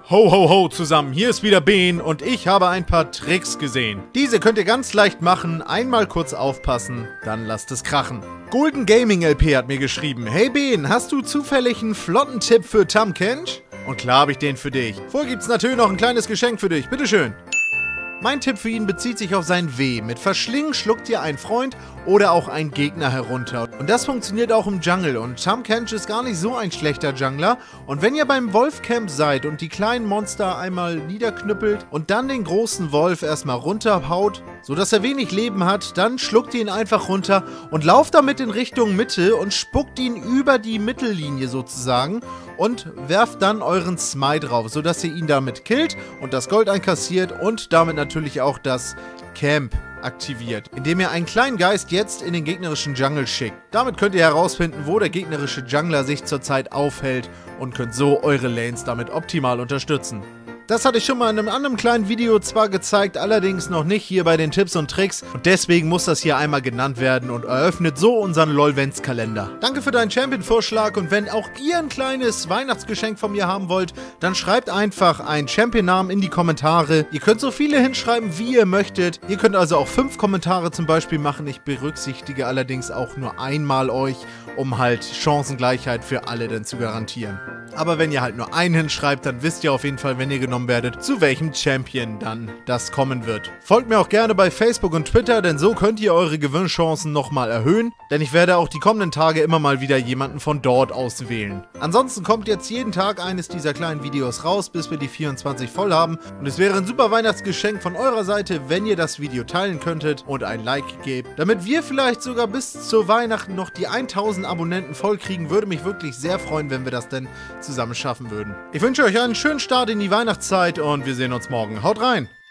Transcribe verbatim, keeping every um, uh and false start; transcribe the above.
Ho ho ho zusammen, hier ist wieder Ben und ich habe ein paar Tricks gesehen. Diese könnt ihr ganz leicht machen, einmal kurz aufpassen, dann lasst es krachen. Golden Gaming L P hat mir geschrieben: Hey Ben, hast du zufällig einen flotten Tipp für Tahm Kench? Und klar habe ich den für dich. Vorher gibt's natürlich noch ein kleines Geschenk für dich, bitteschön. Mein Tipp für ihn bezieht sich auf sein W. Mit Verschlingen schluckt ihr einen Freund oder auch einen Gegner herunter. Und das funktioniert auch im Jungle. Und Tahm Kench ist gar nicht so ein schlechter Jungler. Und wenn ihr beim Wolfcamp seid und die kleinen Monster einmal niederknüppelt und dann den großen Wolf erstmal runterhaut, sodass er wenig Leben hat, dann schluckt ihr ihn einfach runter und lauft damit in Richtung Mitte und spuckt ihn über die Mittellinie sozusagen und werft dann euren Smite drauf, sodass ihr ihn damit killt und das Gold einkassiert und damit natürlich auch das Camp aktiviert, indem ihr einen kleinen Geist jetzt in den gegnerischen Jungle schickt. Damit könnt ihr herausfinden, wo der gegnerische Jungler sich zurzeit aufhält und könnt so eure Lanes damit optimal unterstützen. Das hatte ich schon mal in einem anderen kleinen Video zwar gezeigt, allerdings noch nicht hier bei den Tipps und Tricks und deswegen muss das hier einmal genannt werden und eröffnet so unseren LOLvents-Kalender. Danke für deinen Champion-Vorschlag und wenn auch ihr ein kleines Weihnachtsgeschenk von mir haben wollt, dann schreibt einfach einen Champion-Namen in die Kommentare. Ihr könnt so viele hinschreiben, wie ihr möchtet. Ihr könnt also auch fünf Kommentare zum Beispiel machen. Ich berücksichtige allerdings auch nur einmal euch, um halt Chancengleichheit für alle dann zu garantieren. Aber wenn ihr halt nur einen hinschreibt, dann wisst ihr auf jeden Fall, wenn ihr genommen werdet, zu welchem Champion dann das kommen wird. Folgt mir auch gerne bei Facebook und Twitter, denn so könnt ihr eure Gewinnchancen nochmal erhöhen, denn ich werde auch die kommenden Tage immer mal wieder jemanden von dort auswählen. Ansonsten kommt jetzt jeden Tag eines dieser kleinen Videos raus, bis wir die vierundzwanzig voll haben und es wäre ein super Weihnachtsgeschenk von eurer Seite, wenn ihr das Video teilen könntet und ein Like gebt, damit wir vielleicht sogar bis zur Weihnachten noch die tausend Abonnenten voll kriegen. Würde mich wirklich sehr freuen, wenn wir das denn zusammen schaffen würden. Ich wünsche euch einen schönen Start in die Weihnachtszeit und wir sehen uns morgen. Haut rein!